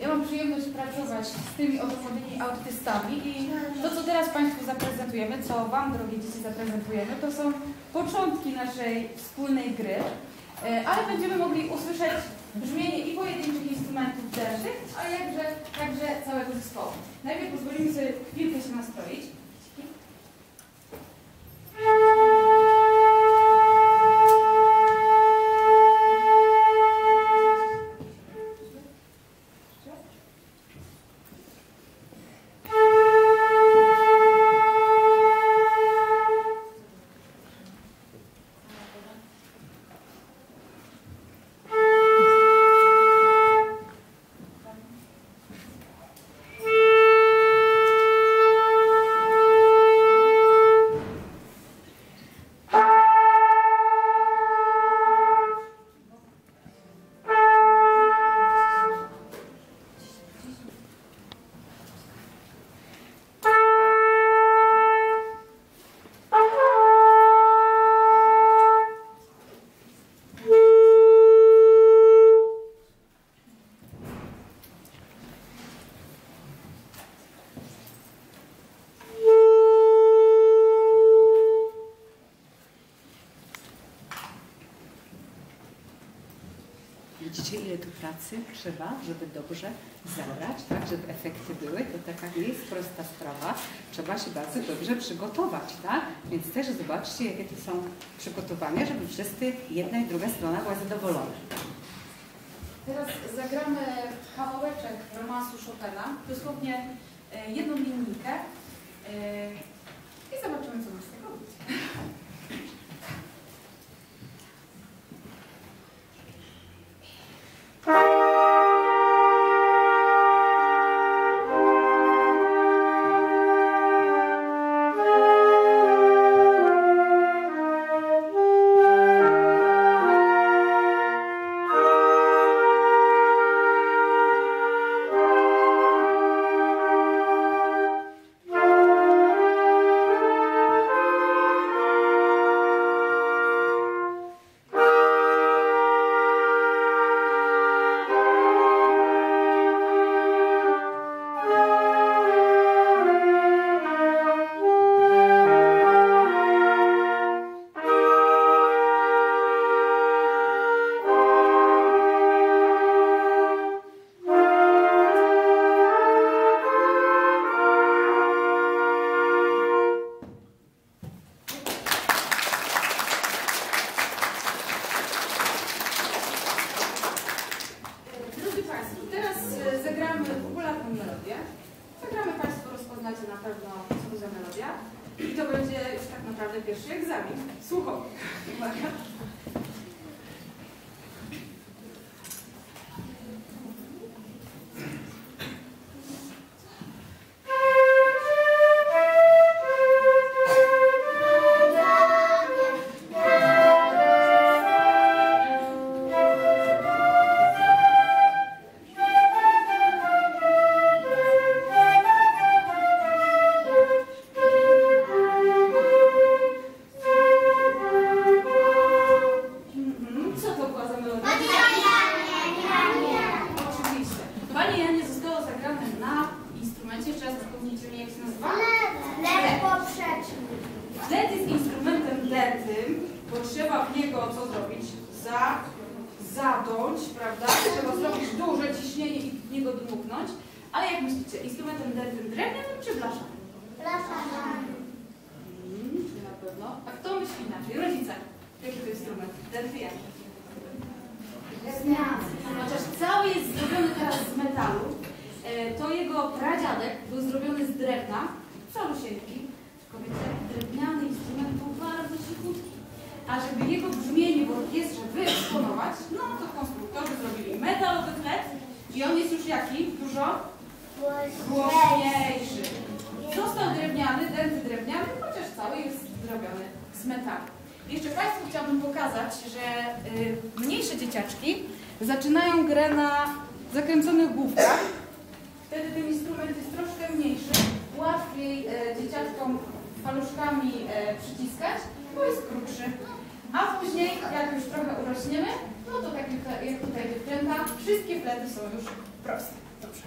Ja mam przyjemność pracować z tymi oto młodymi autystami i to, co teraz Państwu zaprezentujemy, co Wam, drogie dzieci, zaprezentujemy, to są początki naszej wspólnej gry, ale będziemy mogli usłyszeć brzmienie i pojedynczych instrumentów deszczych, a także całego zespołu. Najpierw pozwolimy sobie chwilkę się nastroić. Widzicie, ile tu pracy trzeba, żeby dobrze zagrać, tak, żeby efekty były. To taka nie jest prosta sprawa. Trzeba się bardzo dobrze przygotować, tak? Więc też zobaczcie, jakie tu są przygotowania, żeby wszyscy, jedna i druga strona była zadowolona. Teraz zagramy kawałeczek romansu Chopina, dosłownie jedną linijkę i zobaczymy, co nas z tego będzie. Na pewno, co to za melodia. I to będzie już tak naprawdę pierwszy egzamin. Słuchaj. Uwaga. Dent jest instrumentem dętym, bo trzeba w niego co zrobić? Zadąć, prawda? Trzeba zrobić duże ciśnienie i w niego dmuchnąć. Ale jak myślicie, instrumentem dętym drewnianym czy blaszanym? Blaszanym. Na pewno. A kto myśli inaczej? Rodzice. Jaki to instrument? Dęty jaki? Drewniany. Chociaż cały jest zrobiony teraz z metalu, to jego pradziadek był zrobiony z drewna, calusieńki. Wiecie, drewniany instrument był bardzo cichutki. A żeby jego brzmienie w orkiestrze wyeksponować, no to konstruktorzy zrobili metalowy flet i on jest już jaki? Dużo głośniejszy. Został drewniany, dęty drewniany, chociaż cały jest zrobiony z metalu. Jeszcze Państwu chciałabym pokazać, że mniejsze dzieciaczki zaczynają grę na zakręconych główkach. Wtedy ten instrument jest troszkę mniejszy, łatwiej dzieciaczkom paluszkami przyciskać, bo jest krótszy. A później, jak już trochę urośniemy, no to tak jak tutaj dziewczęta, wszystkie flety są już proste. Dobrze.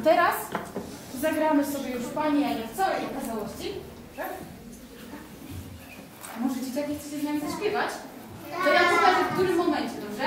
teraz zagramy sobie już Pani, a nie w całej okazałości. Dobrze? A może dzieciaki chcecie z nami zaśpiewać? To ja pokażę w którym momencie, dobrze?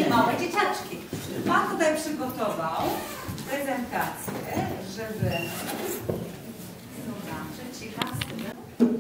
i małe dzieciaczki. Pan tutaj przygotował prezentację, żeby zobaczyć ciekawsze.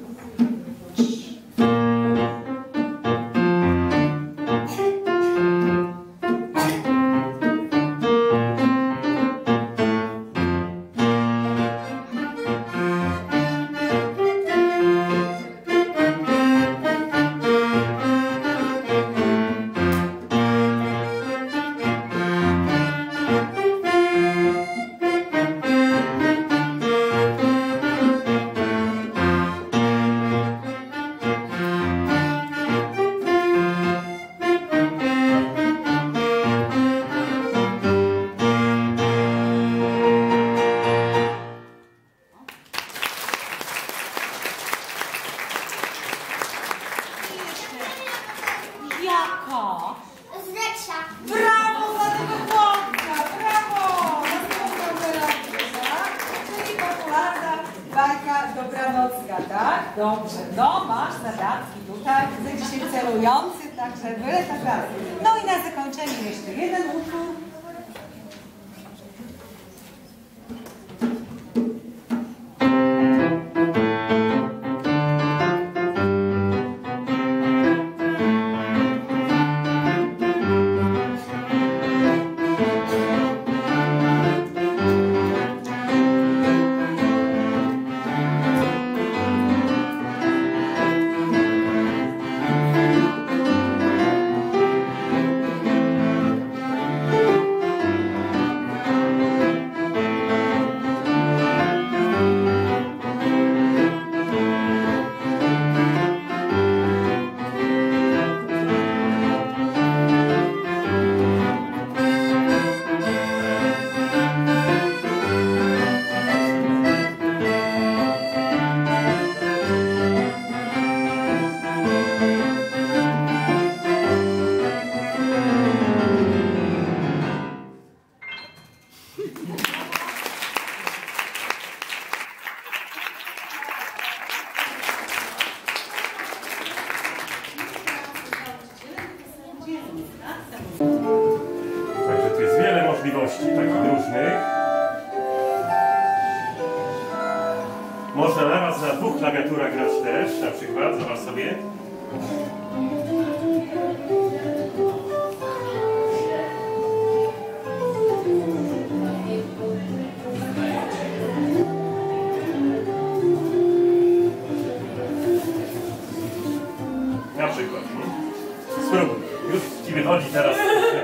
Jako? Z Reksia. Brawo dla tego chłopca! Brawo! Następna operacja, czyli popularna bajka Dobranocka, tak? Dobrze, no masz zadatki tutaj, widzę dzisiaj celujący, także byle tak dalej. No i na zakończenie jeszcze jeden utwór. Także tu jest wiele możliwości takich różnych. Można naraz na dwóch klawiaturach grać też, na przykład, zobacz sobie. Na przykład. Spróbuj. Już ci wychodzi teraz.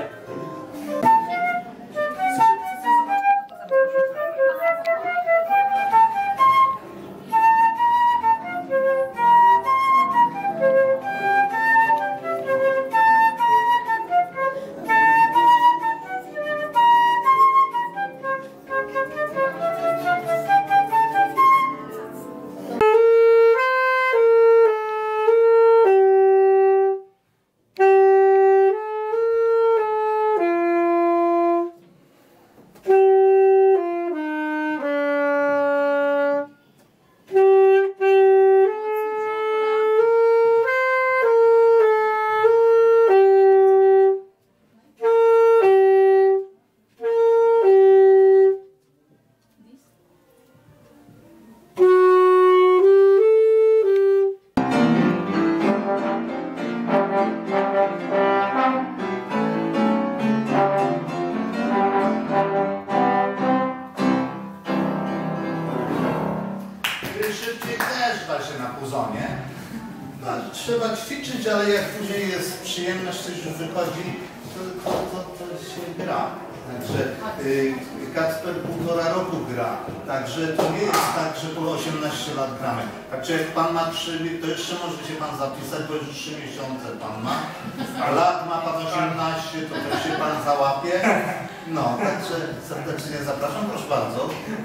Szybciej też da się na puzonie. No, trzeba ćwiczyć, ale jak później jest przyjemność, coś już wychodzi, to się gra. Także Kacper 1,5 roku gra. Także to nie jest tak, że po 18 lat gramy. Także jak pan ma 3, to jeszcze może się pan zapisać, bo już 3 miesiące pan ma. A lat ma pan 18, to też się pan załapie. No, także serdecznie zapraszam, proszę bardzo.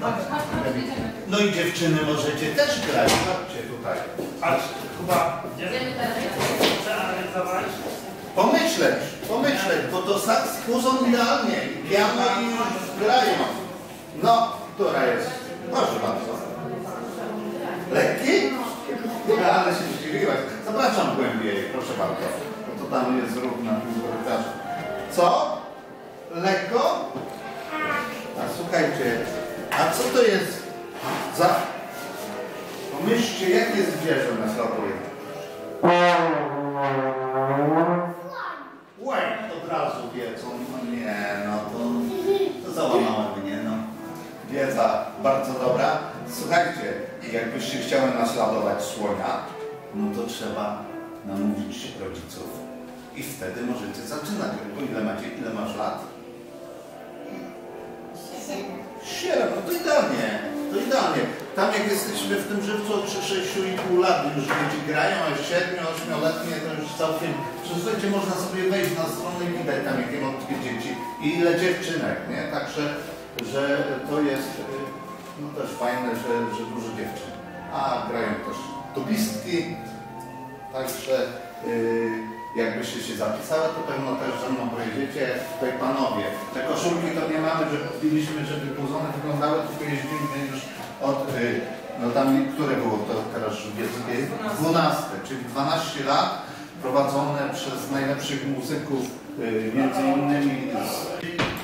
No i dziewczyny możecie też grać, chodźcie tutaj. A chyba przeanalizować? Pomyśleć, bo to puzon idealnie. Piano i już grają. No, która jest? Proszę bardzo. Lekki? Ale się zdziwiłaś. Zapraszam głębiej, proszę bardzo. Bo to tam jest równa w tym korytarzu. Co? Lekko? A słuchajcie, a co to jest za... Pomyślcie, jakie zwierzę nas ratuje? Łaj, od razu wiedzą. No nie, no to załamałem mnie, no. Wiedza bardzo dobra. Słuchajcie, jakbyście chciały naśladować słonia, no to trzeba namówić rodziców. I wtedy możecie zaczynać. Ile masz lat? 7, no to idealnie. To idealnie. Tam jak jesteśmy w tym żywcu od 6,5 lat, już dzieci grają, a 7-8-letnie to już całkiem... Słuchajcie, można sobie wejść na stronę i widać tam jakie malutkie dzieci i ile dziewczynek, nie? Także, że to jest no też fajne, że dużo dziewczyn. A grają też tubistki, także jakbyście się zapisały, to pewno też ze mną pojedziecie. Tutaj panowie, te koszulki to nie mamy, że kupiliśmy, żeby puzony wyglądały, tylko jeździmy już od, no tam, które było to teraz żywieckie? 12, czyli 12 lat prowadzone przez najlepszych muzyków, między innymi z...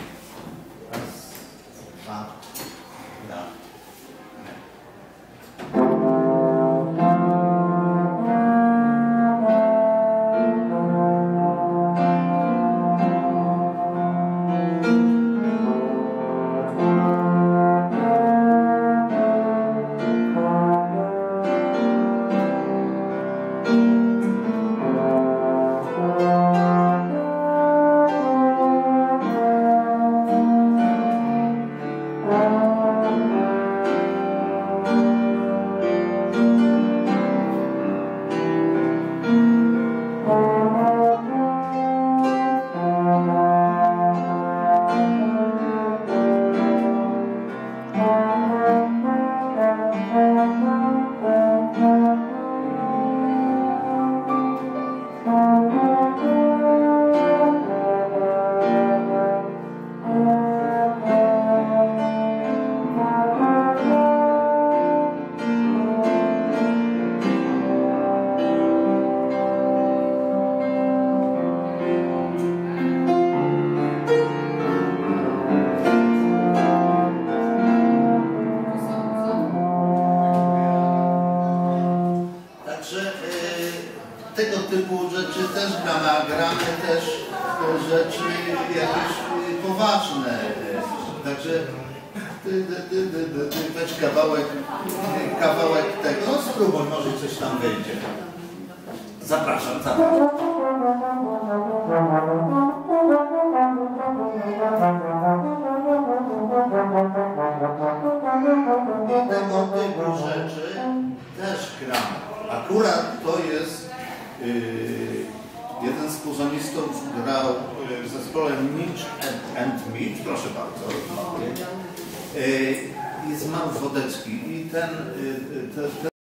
Tego typu rzeczy też gramy też rzeczy jakieś poważne. Także weź kawałek tego, no spróbuj, może coś tam wyjdzie. Zapraszam, zapraszam. I tego typu rzeczy też gramy. Akurat to jest jeden z puzonistów grał w zespole Mitch and Mitch, proszę bardzo. Jest Mały Wodecki i ten